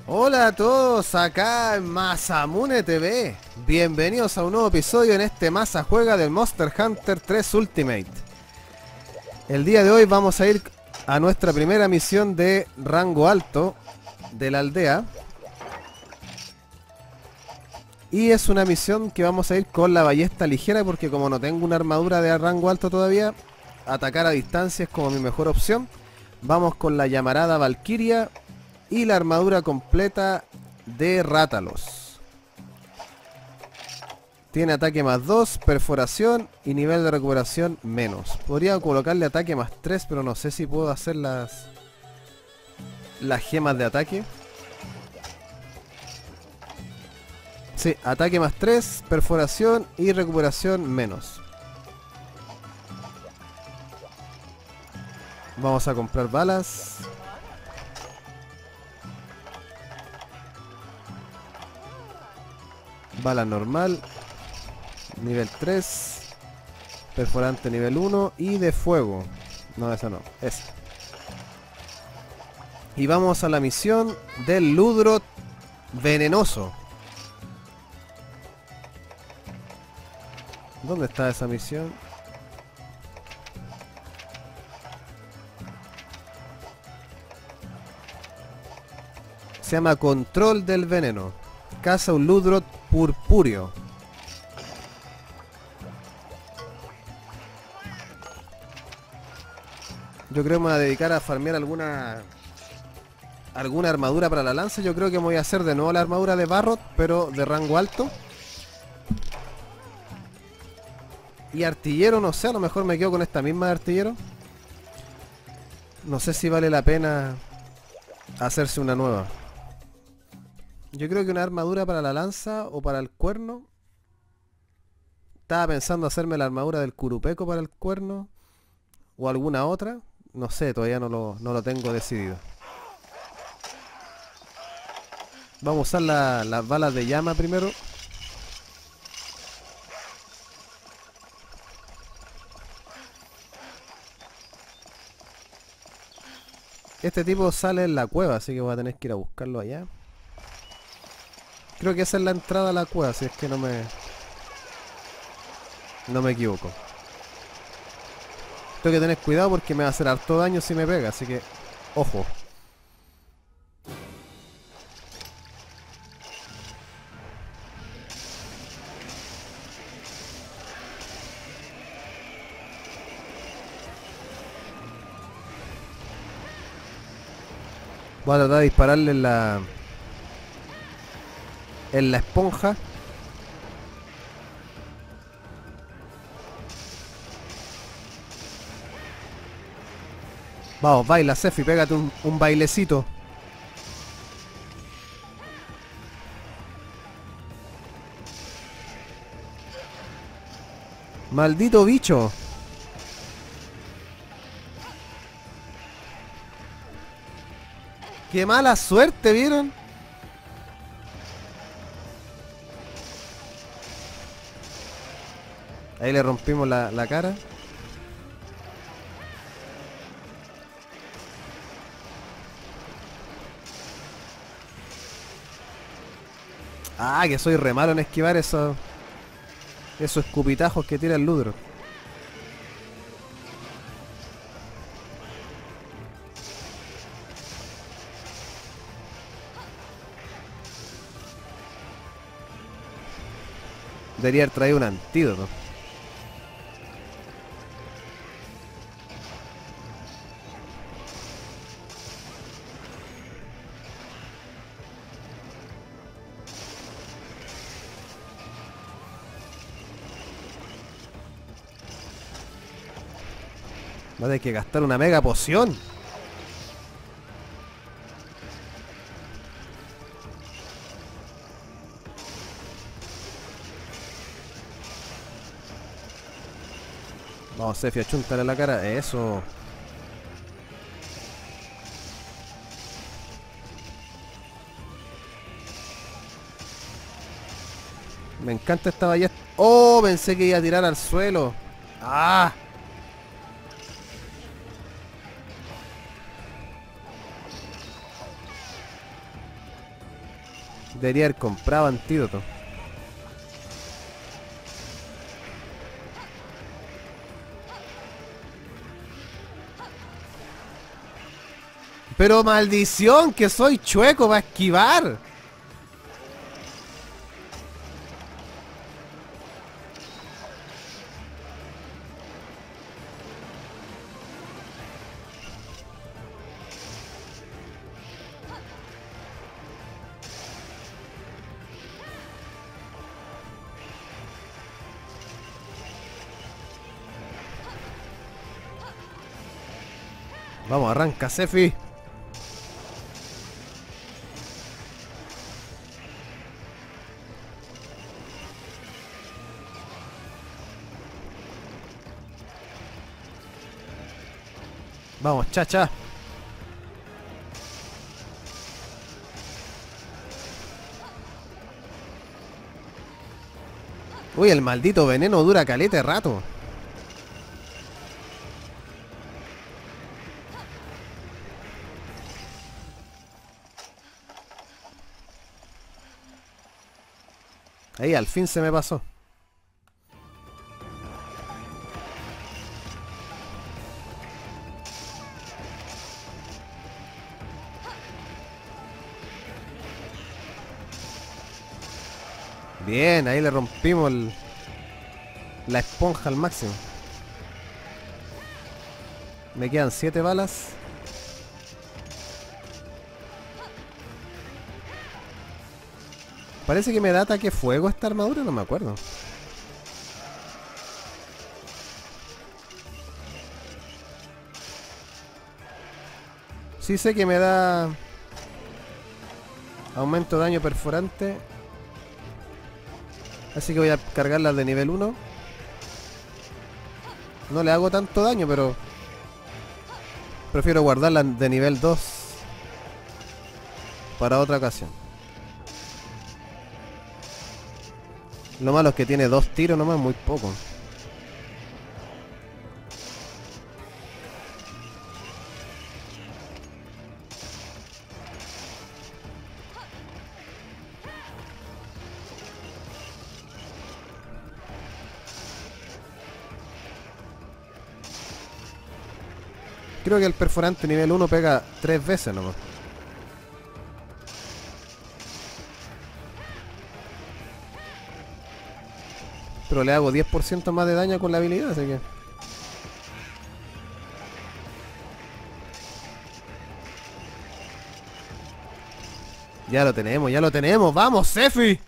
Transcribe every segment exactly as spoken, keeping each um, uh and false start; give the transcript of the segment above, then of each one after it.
Hola a todos, acá en Masamune T V. Bienvenidos a un nuevo episodio en este Masa Juega del Monster Hunter tres Ultimate. El día de hoy vamos a ir a nuestra primera misión de rango alto de la aldea. Y es una misión que vamos a ir con la ballesta ligera porque como no tengo una armadura de rango alto todavía, atacar a distancia es como mi mejor opción. Vamos con la llamarada Valkyria y la armadura completa de Rátalos. Tiene ataque más dos, perforación y nivel de recuperación menos. Podría colocarle ataque más tres, pero no sé si puedo hacer las las gemas de ataque. Sí, ataque más tres, perforación y recuperación menos. Vamos a comprar balas. Bala normal. Nivel tres. Perforante nivel uno. Y de fuego. No, esa no. Esa. Y vamos a la misión del Ludroth venenoso. ¿Dónde está esa misión? Se llama Control del Veneno. Caza un Ludroth purpúreo. Yo creo que me voy a dedicar a farmear alguna alguna armadura para la lanza. Yo creo que me voy a hacer de nuevo la armadura de Barroth, pero de rango alto. Y artillero, no sé, a lo mejor me quedo con esta misma de artillero. No sé si vale la pena hacerse una nueva. Yo creo que una armadura para la lanza o para el cuerno. Estaba pensando hacerme la armadura del Curupeco para el cuerno. O alguna otra. No sé, todavía no lo, no lo tengo decidido. Vamos a usar la, las balas de llama primero. Este tipo sale en la cueva, así que voy a tener que ir a buscarlo allá. Creo que esa es la entrada a la cueva, si es que no me... No me equivoco. Tengo que tener cuidado porque me va a hacer harto daño si me pega, así que... Ojo. Voy a tratar de dispararle en la... En la esponja. Vamos, baila, Sefi, pégate un, un bailecito. Maldito bicho. Qué mala suerte, ¿vieron? Ahí le rompimos la, la cara. Ah, que soy re malo en esquivar esos esos escupitajos que tira el Ludroth. Debería haber traído un antídoto. Va a tener que gastar una mega poción. Vamos, Sefi, achúntale la cara. Eso. Me encanta esta ballesta. Oh, pensé que iba a tirar al suelo. Ah. Debería haber comprado antídoto. Pero maldición, que soy chueco para esquivar. Vamos, arranca, Sefi. Vamos, chacha. Uy, el maldito veneno dura caleta de rato. Ahí, al fin se me pasó. Bien, ahí le rompimos el, la esponja al máximo. Me quedan siete balas. Parece que me da ataque fuego esta armadura, no me acuerdo. Sí sé que me da aumento de daño perforante. Así que voy a cargarlas de nivel uno. No le hago tanto daño, pero prefiero guardarlas de nivel dos para otra ocasión. Lo malo es que tiene dos tiros nomás, muy poco. Creo que el perforante nivel uno pega tres veces nomás. Pero le hago diez por ciento más de daño con la habilidad, así que... Ya lo tenemos, ya lo tenemos. ¡Vamos, Sefi!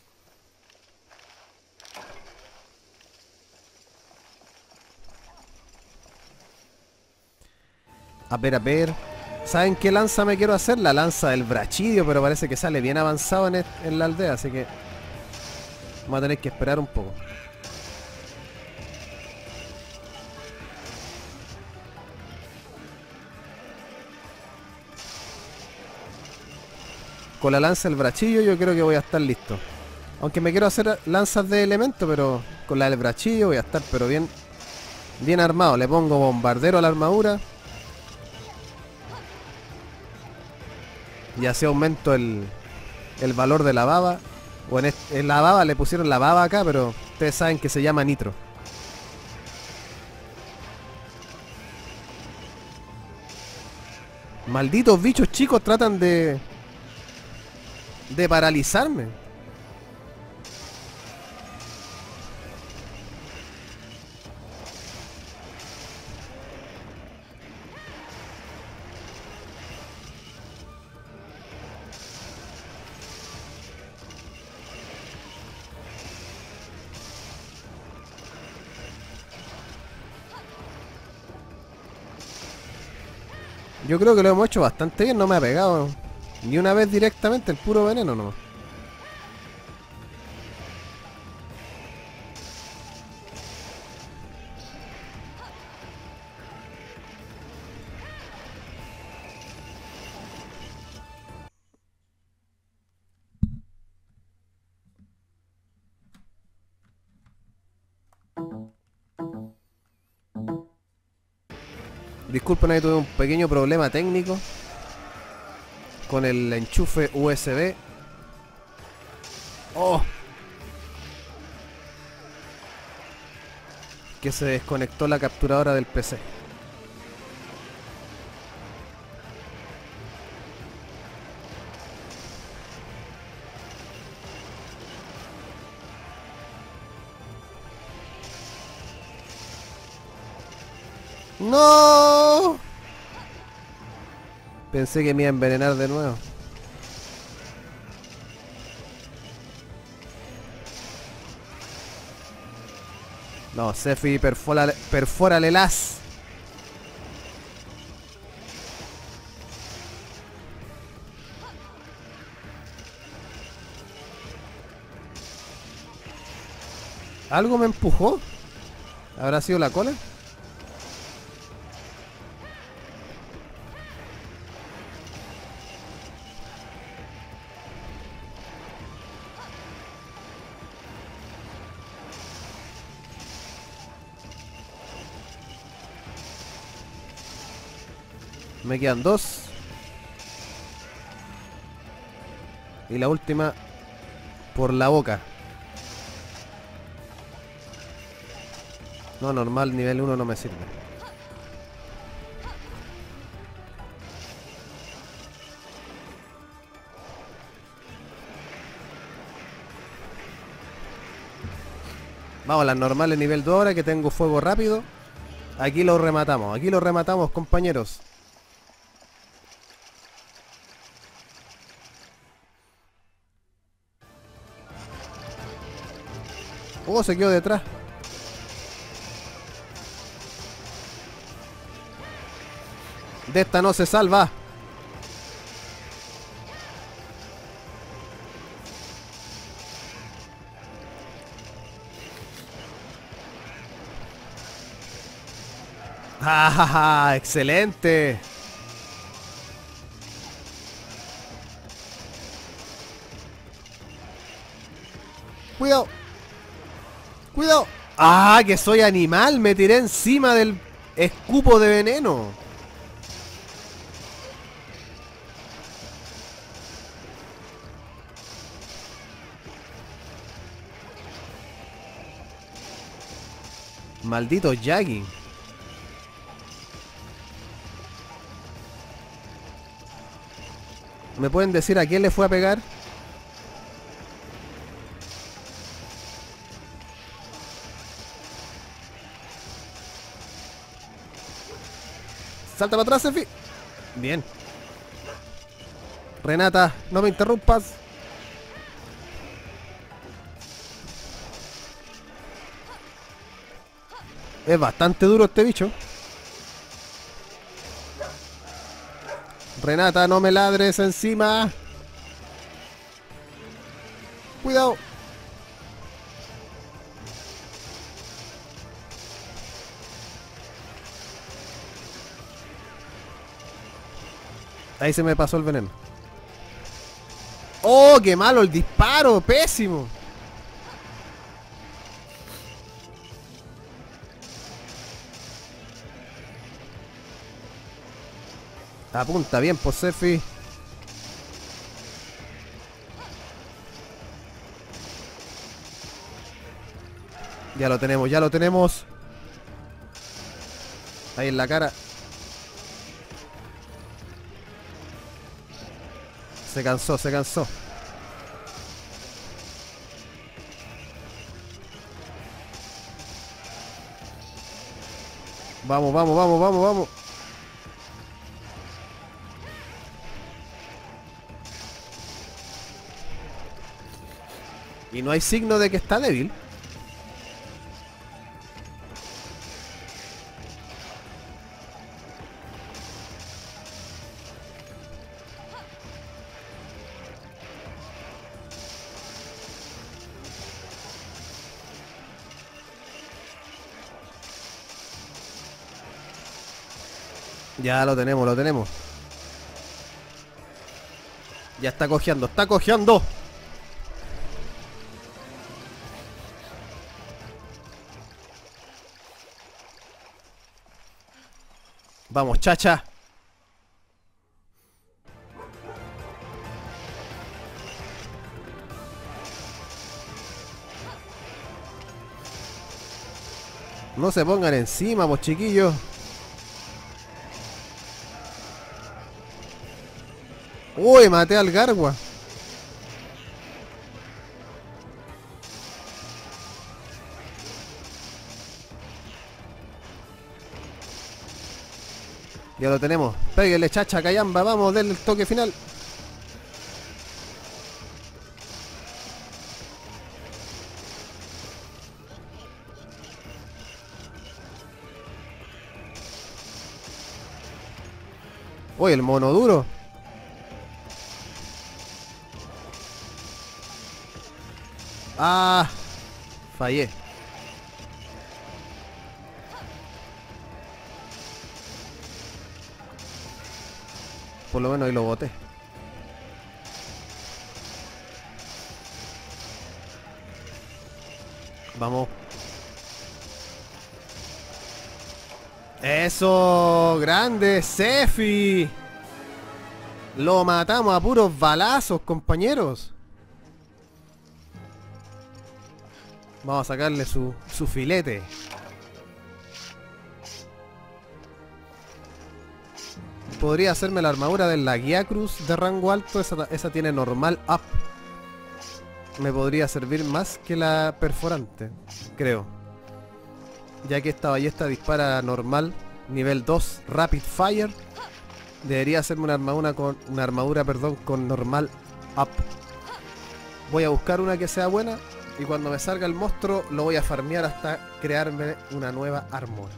A ver, a ver. ¿Saben qué lanza me quiero hacer? La lanza del Brachidio, pero parece que sale bien avanzado en, en la aldea, así que... vamos a tener que esperar un poco. Con la lanza del Brachillo yo creo que voy a estar listo. Aunque me quiero hacer lanzas de elemento, pero con la del Brachillo voy a estar pero bien, bien armado. Le pongo bombardero a la armadura. Y así aumento el, el valor de la baba. O en, este, en la baba le pusieron la baba acá, pero ustedes saben que se llama nitro. Malditos bichos chicos tratan de... de paralizarme. Yo creo que lo hemos hecho bastante bien, no me ha pegado ni una vez directamente, el puro veneno nomás. Disculpen, ahí tuve un pequeño problema técnico con el enchufe U S B. Oh. Que se desconectó la capturadora del P C. ¡No! Pensé que me iba a envenenar de nuevo. No, Sefi, perfórale, perfórale las. ¿Algo me empujó? ¿Habrá sido la cola? Me quedan dos. Y la última por la boca. No, normal, nivel uno no me sirve. Vamos, las normales nivel dos ahora que tengo fuego rápido. Aquí lo rematamos, aquí lo rematamos, compañeros. Oh, se quedó detrás. De esta no se salva. ¡Ja, ja, ja! ¡Excelente! Cuidado. Cuidado. ¡Ah, que soy animal! Me tiré encima del escupo de veneno. Maldito Yagi. ¿Me pueden decir a quién le fue a pegar? Salta para atrás, Sefi. Bien. Renata, no me interrumpas. Es bastante duro este bicho. Renata, no me ladres encima. Cuidado. Ahí se me pasó el veneno. ¡Oh, qué malo el disparo! ¡Pésimo! Apunta bien, pues, Sefi. Ya lo tenemos, ya lo tenemos. Ahí en la cara. Se cansó, se cansó. Vamos, vamos, vamos, vamos, vamos. Y no hay signo de que está débil. Ya lo tenemos, lo tenemos. Ya está cojeando, está cojeando. Vamos, chacha. No se pongan encima, pues chiquillos. Uy, maté al Gargua. Ya lo tenemos. Péguele, chacha, cayamba. Vamos, denle el toque final. Uy, el mono duro. Ah, fallé. Por lo menos ahí lo boté. Vamos. Eso, grande, Sefi. Lo matamos a puros balazos, compañeros. Vamos a sacarle su, su filete. Podría hacerme la armadura de la Guía Cruz de rango alto. Esa, esa tiene normal up. Me podría servir más que la perforante, creo. Ya que esta ballesta dispara normal, nivel dos, rapid fire. Debería hacerme una armadura con una armadura, perdón, con normal up. Voy a buscar una que sea buena y cuando me salga el monstruo lo voy a farmear hasta crearme una nueva armor.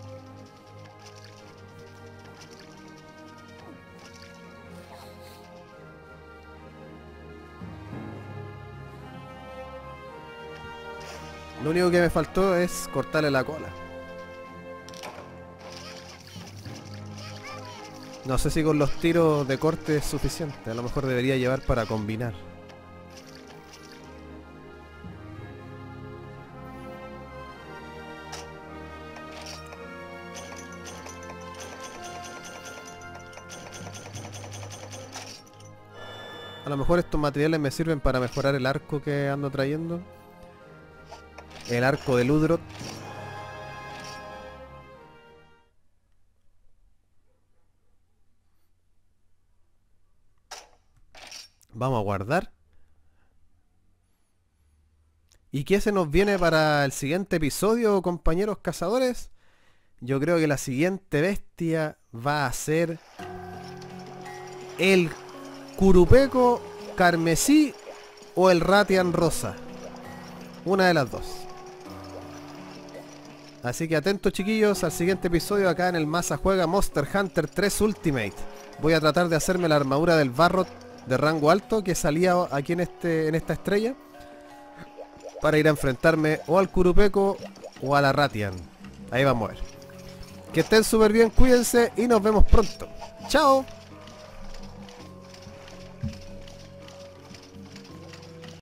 Lo único que me faltó es cortarle la cola. No sé si con los tiros de corte es suficiente. A lo mejor debería llevar para combinar. A lo mejor estos materiales me sirven para mejorar el arco que ando trayendo. El arco de Ludroth. Vamos a guardar. ¿Y qué se nos viene para el siguiente episodio, compañeros cazadores? Yo creo que la siguiente bestia va a ser el Curupeco carmesí o el Ratian rosa. Una de las dos. Así que atentos, chiquillos, al siguiente episodio acá en el Masa Juega Monster Hunter tres Ultimate. Voy a tratar de hacerme la armadura del Barrot de rango alto que salía aquí en este en esta estrella, para ir a enfrentarme o al Curupeco o a la Ratian. Ahí vamos a ver. Que estén súper bien, cuídense y nos vemos pronto. ¡Chao!